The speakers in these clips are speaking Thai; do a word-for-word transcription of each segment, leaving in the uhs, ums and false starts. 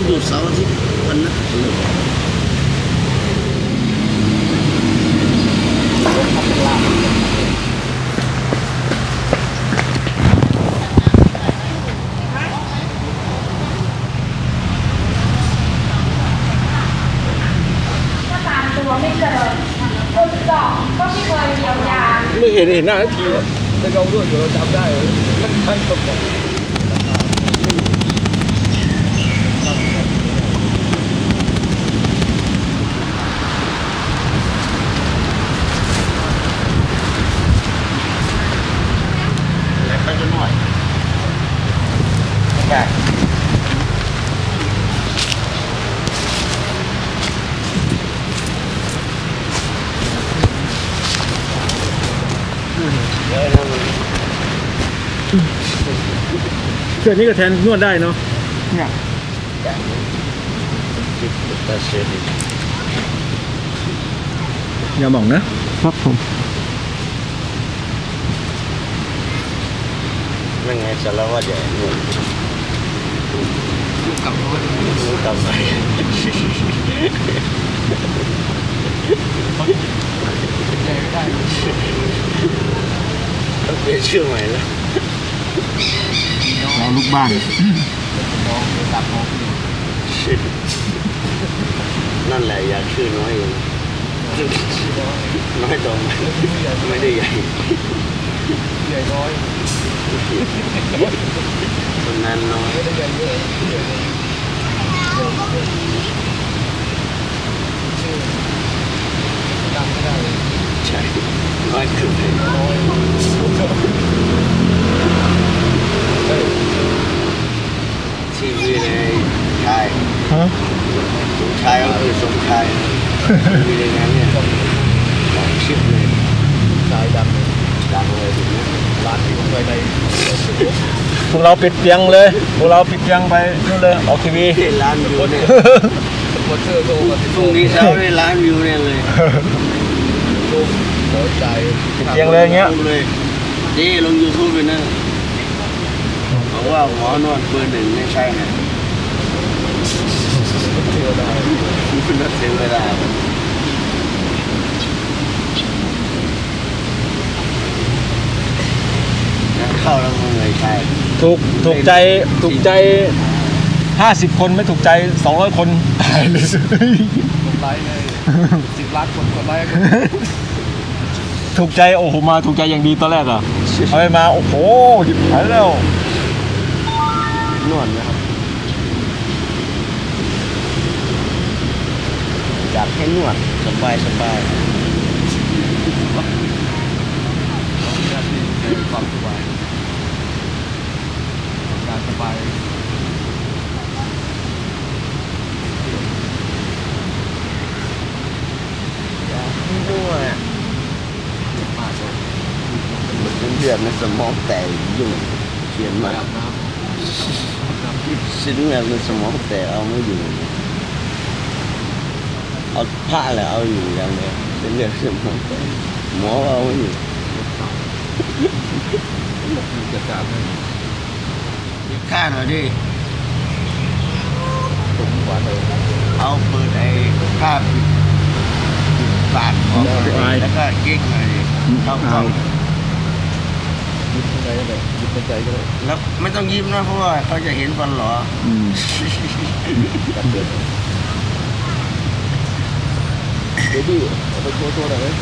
ยุดเสาร์อาทิตย์วันนั้นไม่เจอคนสองก็ไม่เคยเยียวยาไม่เห็นเห็นหน้าทีแต่เราด้วยอยู่เราจำได้มันทันตกแล้วไปจะหน่อยแกเสื้อนี้ก็แทนนวดได้เนาะเนี่ยอย่าหม่องนะครับผมนั่นไงสารวัตรใหญ่นวดกลับรถกลับไปต้องเปลี่ยนชื่อใหม่แล้วเราลูกบ้านนั่นแหละอยากชื่อน้อยเองน้อยตรงไม่ได้ใหญ่ใหญ่น้อยคนนั้นน้อยไม่ได้ใหญ่เยอะชื่อจำไม่ได้ใช่น้อยเกินไปน้อยชีวิตเลยชายฮะสมชายก็คือสมชายชีวิตในนั้นเนี่ยของชิปเลยชายดำดังเลยถึงนี้ร้านที่ผมไปในพวกเราปิดเตียงเลยพวกเราปิดเตียงไปนู่นเลยออกทีวีร้านวิวเนี่ยโปรเตอร์โตมาพรุ่งนี้เช้าได้ร้านวิวเนี่ยเลยลูกหัวใจปิดเตียงเลยเงี้ยดีลงยูทูบไปนั่นบอกว่าหมอนวดเบอร์หนึ่งไม่ใช่ไงคุณนัดเสียเวลาเข้าแล้วมึงเลยใช่ถูกถูกใจถูกใจห้าสิบคนไม่ถูกใจสองร้อยคนตายเลยกดไลค์เลยสิบล้านคนกดไลค์ถูกใจโอ้โหมาถูกใจอย่างดีตอนแรกอ่ะเอาไปมาโอ้โหหยิบหายแล้วนวดนะครับอยากให้นวดสบายสบายความสบายการสบายอยากให้นวดมากเลยมันเดือดในสมองแตกยุ่งเขียนมาชิ้นแบบในสมองแตกเอาไม่อยู่เอาผ้าเลยเอาอยู่อย่างเดียวเป็นเรื่องสมองแตกหมอเอาไม่อยู่จะจับเลยค่าหน่อยดิผมกว่าเลยเอาเปิดไอ้ภาพปากออกแล้วก็กิ๊กหน่อยเข้ากล้องยิ้มใจก็ได้ยิ้มใจก็ได้แล้วไม่ต้องยิ้มนะเพราะว่าเขาจะเห็นฟันหรอจับเดือดเบบี้เอาไปโชว์ตัวหน่อย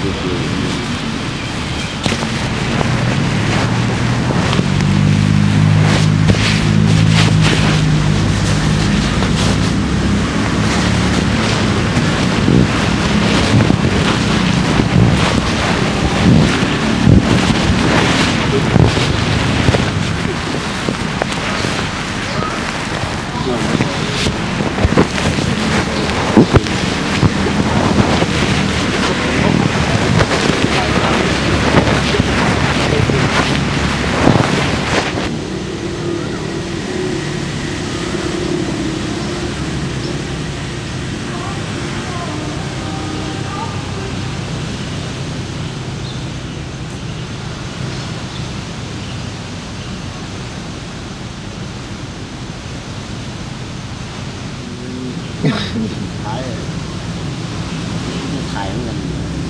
ขายขายเหมือนกัน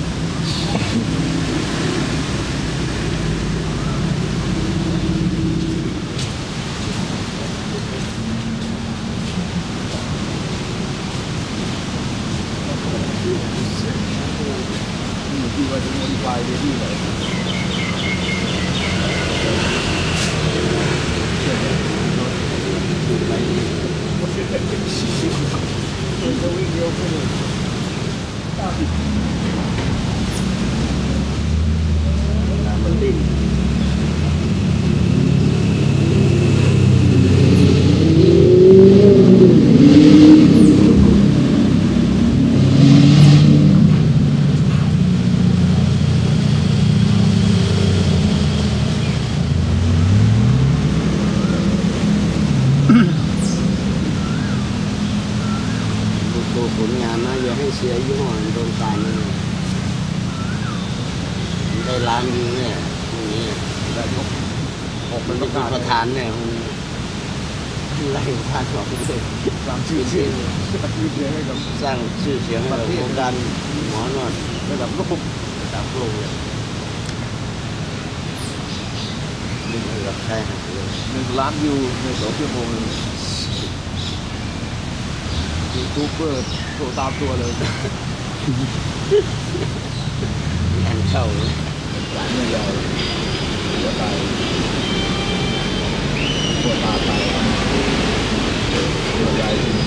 ที่ว่าจะมีไฟเดดี้เลยจะวิ่งเร็วขึ้นเลยมันดิ้นดูผลงานนะอย่าให้เสียยี่ห้อโดนตายนะได้ล้านวิวเนี่ยอย่างนี้ได้ยกออกเป็นประธานเนี่ยมันไล่ประธานออกไปเลยสร้างชื่อเสียงชื่อเสียงให้กับสร้างชื่อเสียงให้กับวงการหมอนวดระดับโลกระดับโลกเลยนี่ระดับใช่ครับหนึ่งล้านวิวในสองชั่วโมงยูทูบเบอร์โทรตามตัวเลยงานเข้าเลยหลานไม่ยาวหัวตายหัวตาตายหัวใจ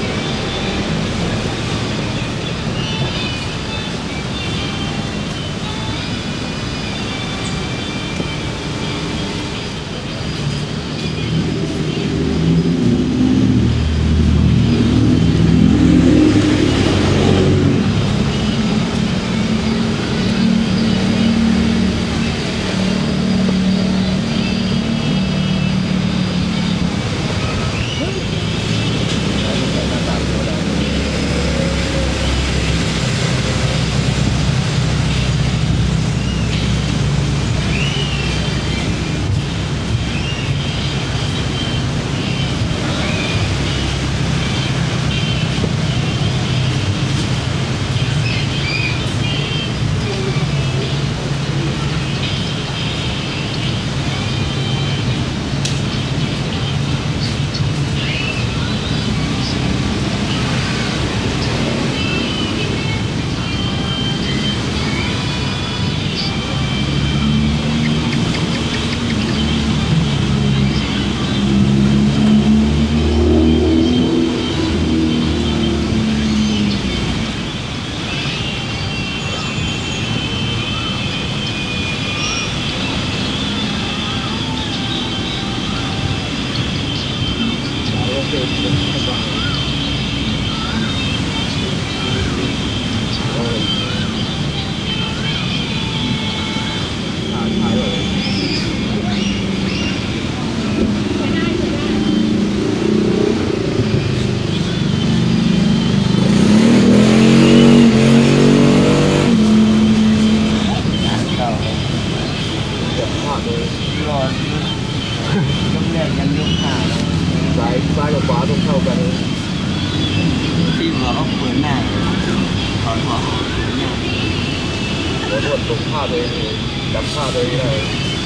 ต้องแยกกันยกขาซ้ายซ้ายกับขวาต้องเท่ากันที่หัวเขาเปิดหน้าถอนหัวเขาเปิดหน้าหัวนวดตรงผ้าตัวเองจับผ้าตัวเองได้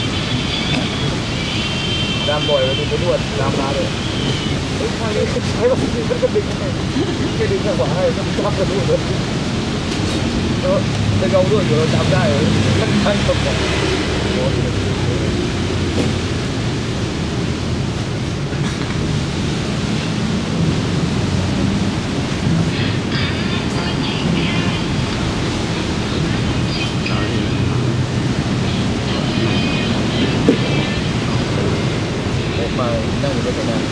ดามบ่อยมันจะนวดดามมาเลยไอ้ข้างนี้ใช้แบบนี้มันก็ดึงให้ไม่ดึงข้างขวาให้ต้องจับกันนวดเลยนาะแต่เราด้วยอยู่เราจำได้เลยทั้งตกบอกมานั่งอยู่รถไปนาน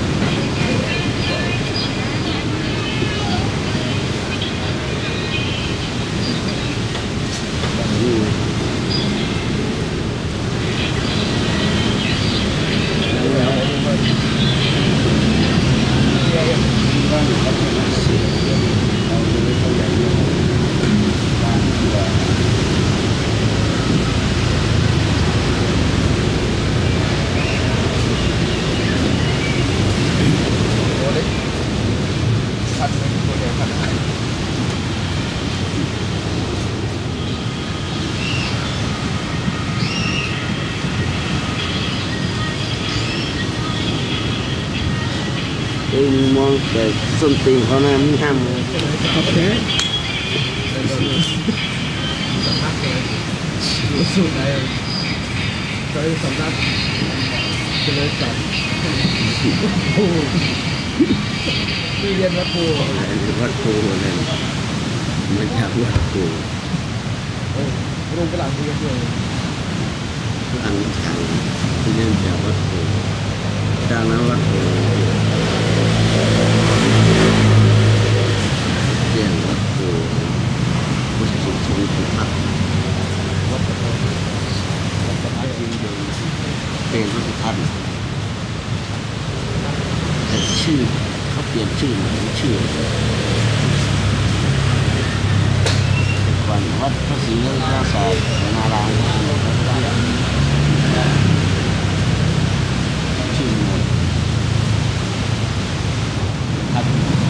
มองแต่ส้นตีนเขานะมันห้ามเลยโอเคสำนักเลยรู้สึกไงเคยสำนักเจริญจัดโอ้โหที่เรียนวัดภูวัดภูเลยมาจากวัดภูโรงกระหล่ำเรียนด้วยหลังทางที่เรียนจากวัดภูจากนั้นวัดภูเรียนวัดภูวัดสุทธิพัฒน์วัดสุทธิวัดสุทธิเป็นวัดสุทัศน์แต่ชื่อเขาเปลี่ยนชื่อมาเป็นชื่อก่อนวัดพระศรีรัตนศาสตร์นารายณ์ชื่อหมดครับ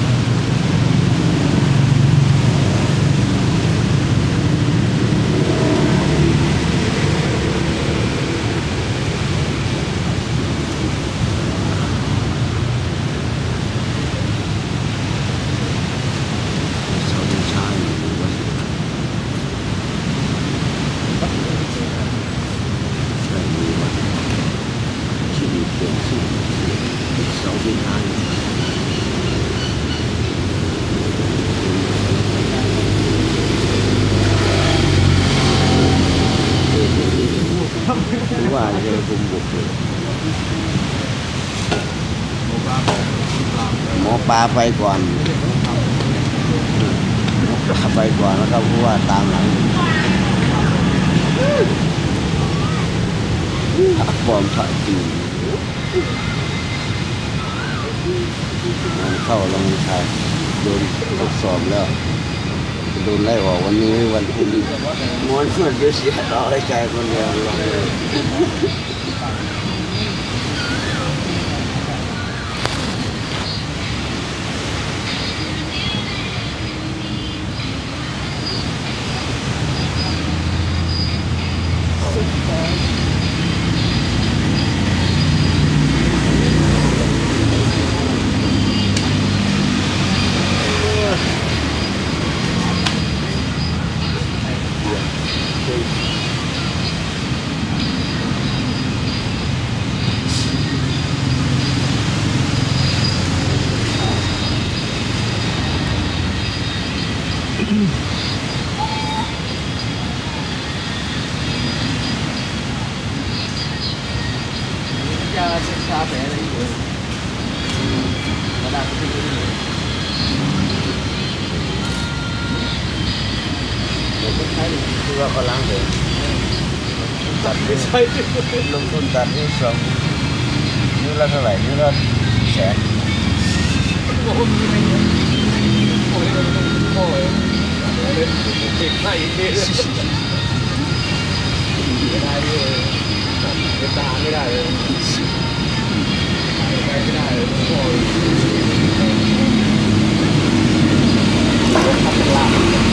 ว่าจะคุมบุกเลยหมอปลาไปก่อนหมอปลาไปก่อนแล้วก็ผู้ว่าตามหลังปลอมพระจริงมันเข้าลงชายโดนทดสอบแล้วโดนไล่ออกวันนี้วันพรุ่งนี้ม้วนมันเยอะเสียต่อให้ใจคนเดียวลองเลยชาแผลอะไรอยู่กระดาษที่นี่เดี๋ยวก็ใช้คือว่าเขาล้างเลยตัดไม่ใช่ลงทุนตัดนี่สองนี่ละเท่าไหร่นี่ละแสนโอ้โหมีอะไรเงี้ยโอ้ยเราต้องโอ้ยเด็กไส้เด็กไม่ได้เลยเป็นทหารไม่ได้เลยไปไม่ได้เลยโอ้ยทำเป็นลาบ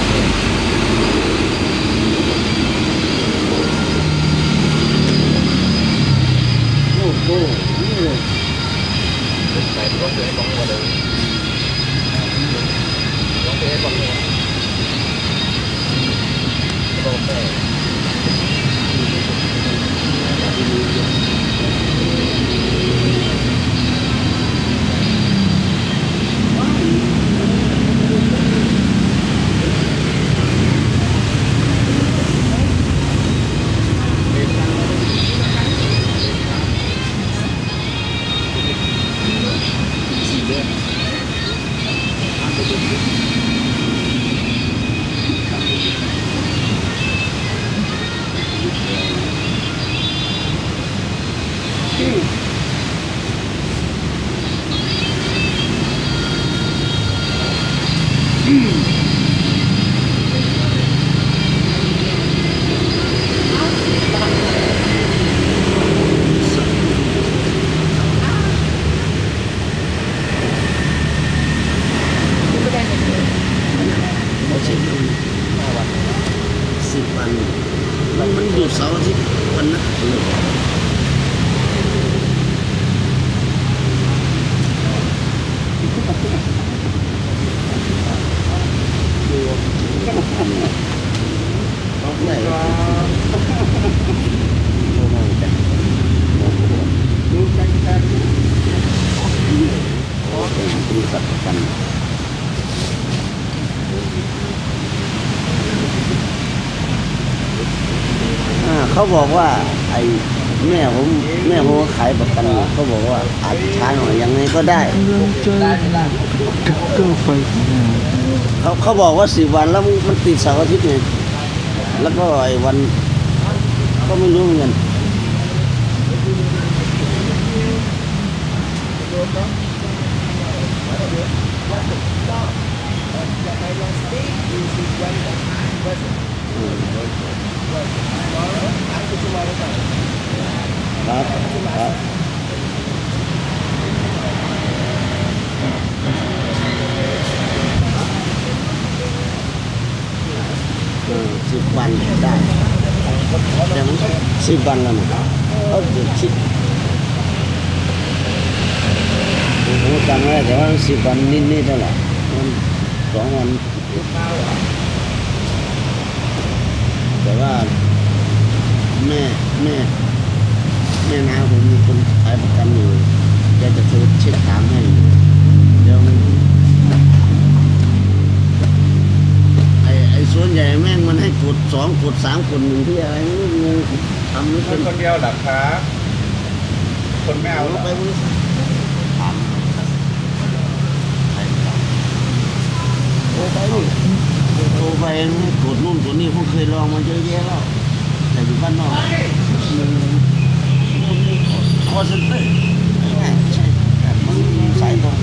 โอ้โหเป็นใส่ร้องเพลงร้องมาเลยร้องเพลงร้องเลยยุดเสาร์อาทิตย์วันนั้นได้ดูกันกันโอ้เป็นบริษัทประกันเขาบอกว่าไอ้แม่ผมแม่ผมขายประกันเขาบอกว่าอาจช้าหน่อยยังไงก็ได้เขาเขาบอกว่าสิบวันแล้วมันติดเสาร์อาทิตย์ไงแล้วก็ไอ้วันก็ไม่รู้เหมือนกันครับครับเออสิบวันได้แต่มันสิบวันแล้วนะเขาเดือดชิดผมจำไม่ได้แต่ว่าสิบวันนิดๆนั่นแหละมันสองวันแต่ว่าแม่แม่แม่นาผมมีคนขายประกันอยู่แกจะโทรเช็คถามให้เดี๋ยวไอ้ไอ้ส่วนใหญ่แม่งมันให้กดสองกดสามกดหนึ่งที่อะไรไม่รู้ทำไม่เป็นคนเดียวหรอครับคนไม่เอาหรอไปบริษัทถามโทรไปโทรไปกดนู่นกดนี่ผมเคยลองมาเยอะแยะแล้วแต่อยู่บ้านนอกคอร์เซ็นเตอร์ง่ายใช่มันสายตรง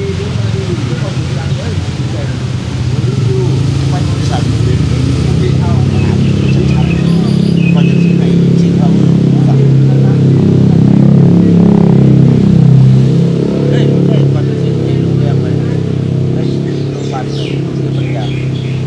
ไปบริษัทที่เอามาหาฉันทำก็จะที่ไหนที่เขาฟังเฮ้ยเฮ้ยก่อนจะที่โรงแรมไปเฮ้ยโรงพยาบาลที่ปัญญา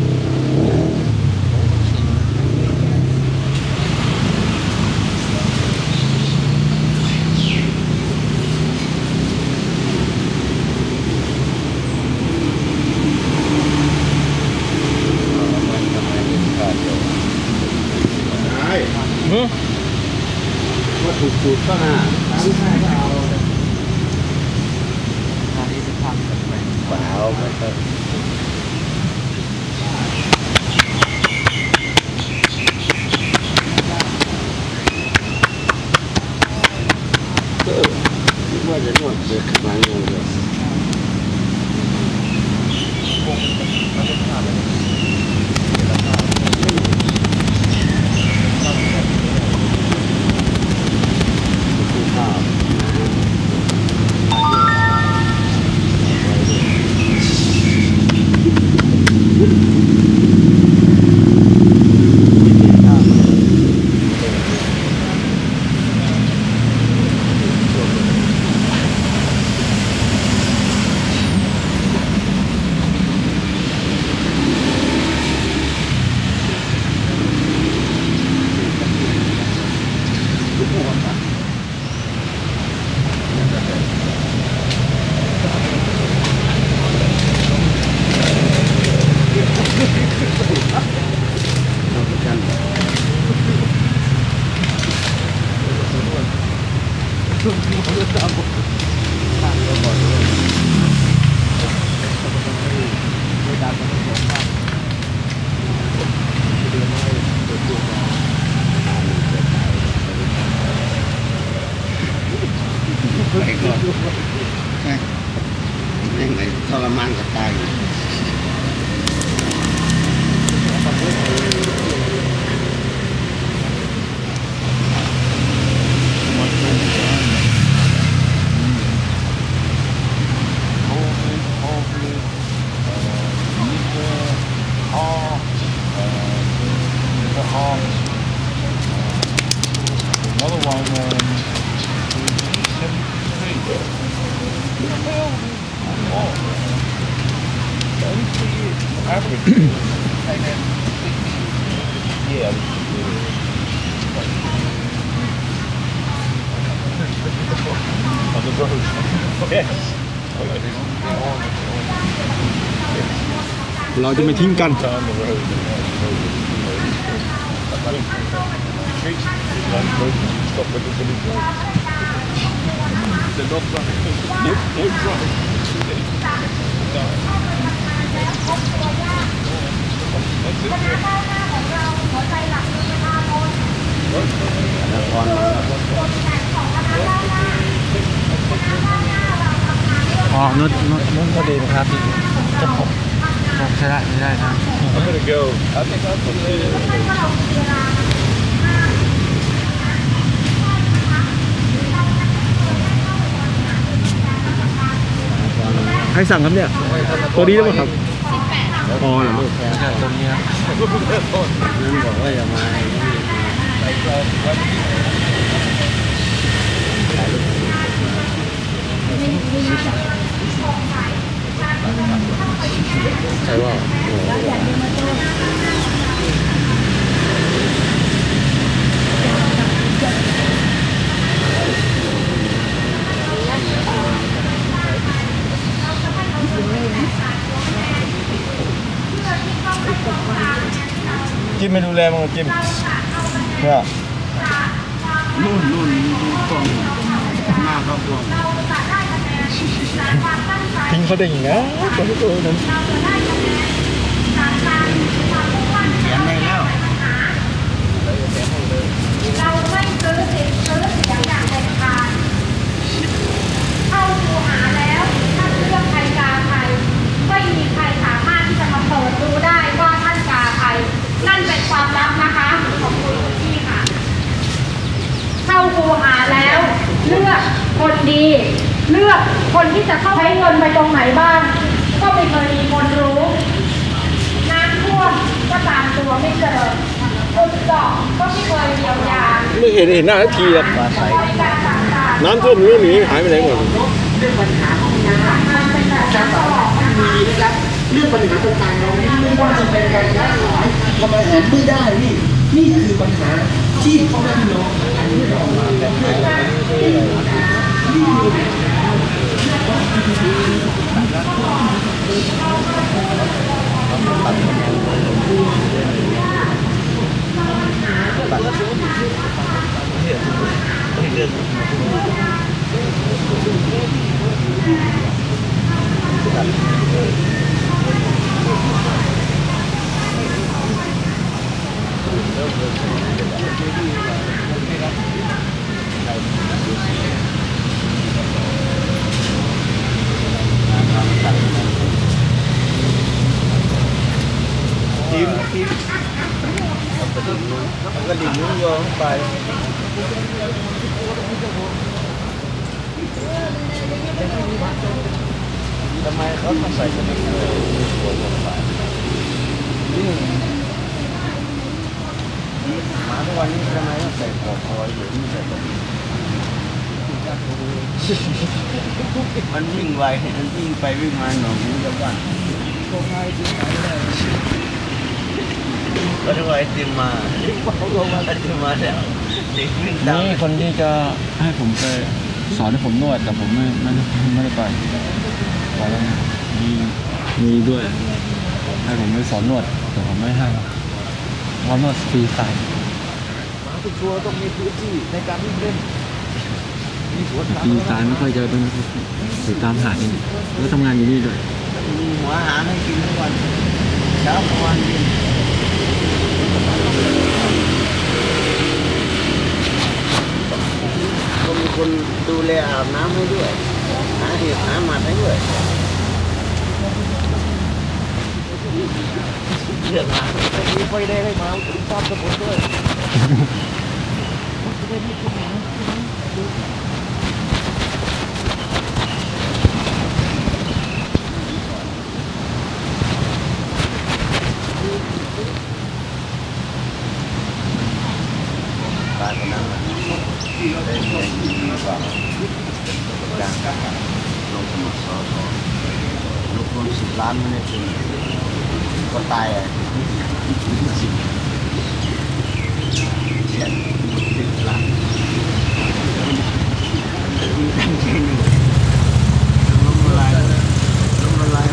ว่าถูกสูตรก็น่าที่ให้ก็เอาอันนี้จะทำแบบไหนเปล่าไม่ครับว่าจะนวดเด็กมาเงินเลยไปก่อนยังไงทรมานกับตาย Another one, um, oh, average. Yeah. on the road. Okay. เราจะไม่ทิ้งกัน On the road. Retreat. Stop with the village. The dog running. No, no running. That's it. นครอ๋อนุ่นนุ่นนุ่นก็ดีนะครับจะผมใช่ได้ไม่ได้นะ I'm gonna go. I think I'll put the. ใครสั่งครับเนี่ยตัวนี้ได้ไหมครับอ๋อเหรอลูกแทนใช่ตรงนี้ครับนั่นบอกว่าอย่ามาใช่ว่าจิ้มไม่ดูแลมั้งจิ้มเนี่ยนู่นนู่นกล้องหน้าเขากล้องทิ้งเขาได้ยังไงตัวนี้ตัวนั้นเขียนได้แล้วเราไม่ซื้อสิทธิ์ซื้อเสียงอย่างเด็ดขาดเข้าดูหาแล้วท่านเลือกใครกาใครไม่มีใครสามารถที่จะมาเปิดดูได้ว่าท่านกาใครนั่นเป็นความลับนะคะขอบคุณคุณพี่ค่ะเข้าดูหาแล้วเลือกคนดีเลือกคนที่จะเข้าใช้เงินไปตรงไหนบ้างก็ไม่เคยมีคนรู้น้ำท่วมก็ตามตัวไม่เจออุดดอกก็ไม่เคยเยียวยาไม่เห็นเห็นหน้าทันทีเลยปลาใสบริการต่างๆน้ำท่วมไม่หนีหายไปไหนหมดเรื่องปัญหาของน้ำมันเป็นแบบนั้นตลอดนะมีนะครับเรื่องปัญหาต่างๆเรานี้ไม่ว่าจะเป็นการค้าขายทำอาหารไม่ได้นี่นี่คือปัญหาที่พ่อแม่พี่น้องอันนี้เรามาแบบไหนนี่คือทีมทีมมันก็ดิ่งลุ้นโยงไปทำไมเขาต้องใส่สนิทเลยหัวลงไปหมาทุกวันนี้ทำไมต้องใส่ปลอกคออยู่นี่ใส่ตัวมันวิ่งไวมันวิ่งไปวิ่งมาหนองนี้กับบ้านก็ทุกวันไอติมมาไอติมมาแล้วเด็กวิ่งตามนี่คนที่จะให้ผมไปสอนให้ผมนวดแต่ผมไม่ไม่ไม่ได้ไปขอแล้วนะมีมีด้วยให้ผมไปสอนนวดแต่ผมไม่ให้เพราะนวดฟรีสไตล์ทุกตัวต้องมีพื้นที่ในการวิ่งเล่นมีสวนฟรีสไตล์ไม่ค่อยเจอต้องติดตามหาเองแล้วทำงานอยู่นี่ด้วยมีหัวอาหารให้กินทุกวันเช้ากลางวันเย็นก็มีคนดูแลอาบน้ำให้ด้วยหาเห็ดหาหมัดให้ด้วยเรื่องหามีไฟแดงให้มาถึงตามสมุนด้วยบ้านคนนั้นได้ได้ยินว่าการลงสมัครสอสอลงทุนสิบล้านไม่ได้ถึงก็ตายอ่ะสิบเสียสิบล้านมีตั้งใจหนึ่งล้มละลายล้มละลาย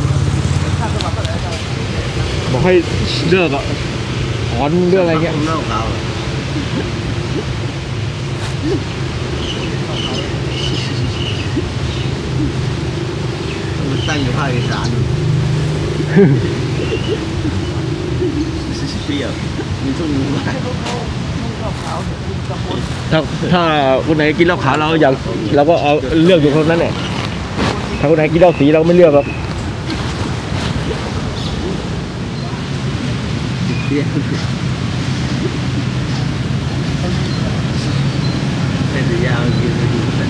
บอกให้เลือกอ่ะถอนเรื่องอะไรเงี้ยผมเล่าข่าวมันตั้งอยู่ภาคอีสานเปรี้ยวมีทุ่งมีไม้ถ้าถ้าคนไหนกินเหล้าขาวเราอยากเราก็เอาเลือกอยู่คนนั้นแหละถ้าคนไหนกินเหล้าสีเราไม่เลือกหรอกเปรี้ยวเป็นยาวกินไปดูแต่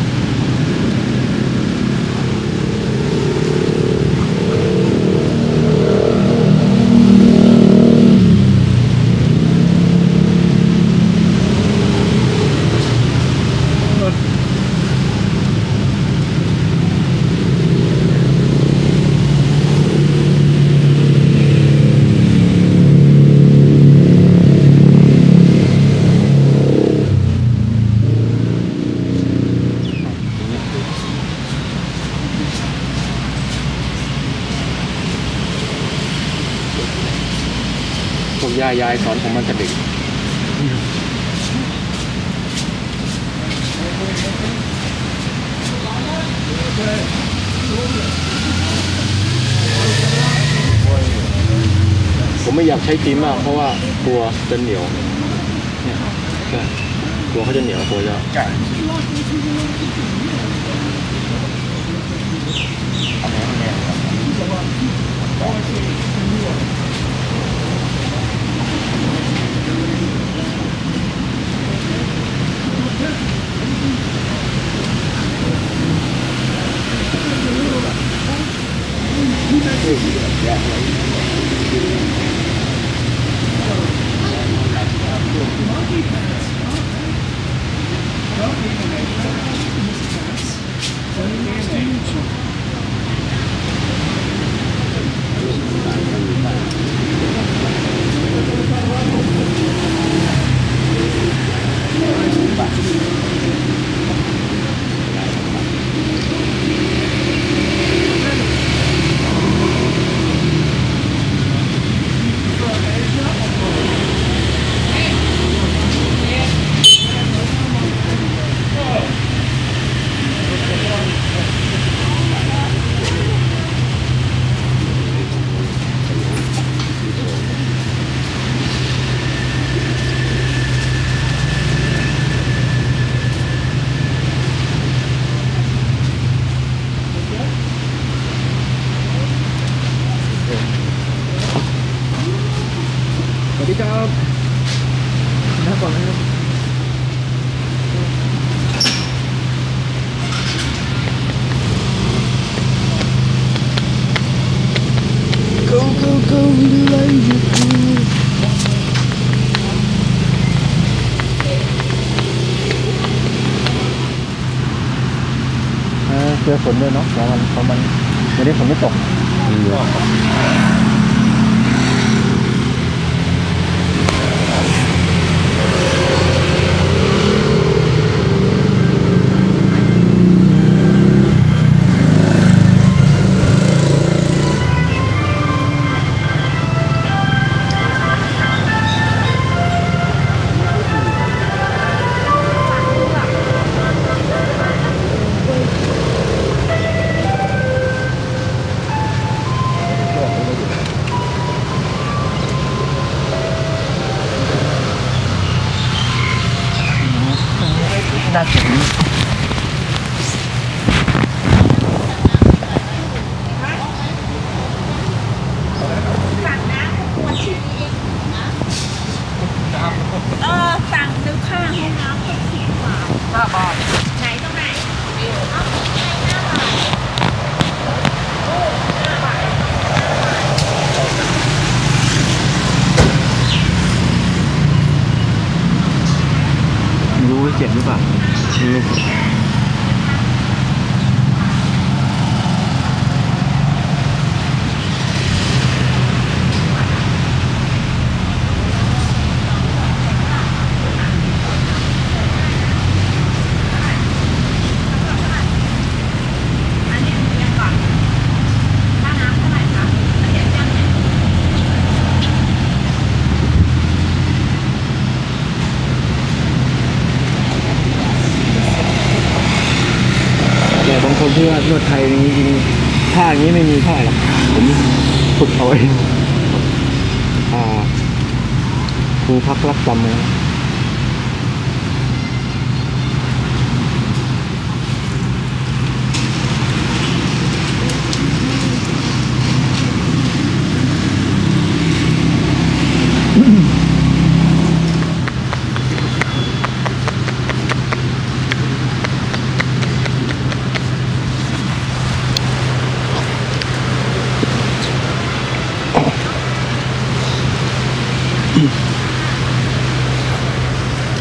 พวกยายยายสอนของมันกับเด็กผมไม่อยากใช้ตีนมากเพราะว่ากลัวจะเหนียวเนี่ยกลัวเขาจะเหนียวกลัวจะสวัสดีครับน้าก่อนนะครับ go go go ไล่หยุดเออเจอฝนด้วยเนาะเพราะมันเพราะมันวันนี้ฝนไม่ตกน่าเก็บเออสั่งนึกค่าห้องน้ำเป็นสิบบาทห้าบาทไหนตรงไหนเอาห้าบาทห้าบาทรู้ว่าเจ็บหรือเปล่ารู้นวดไทยจริงๆท่าอย่างนี้ไม่มีเท่าไหร่หรอกผมฝึกเอาไว้อ่าครูพักรักจำนะ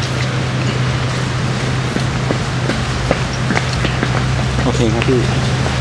โอเคครับพี่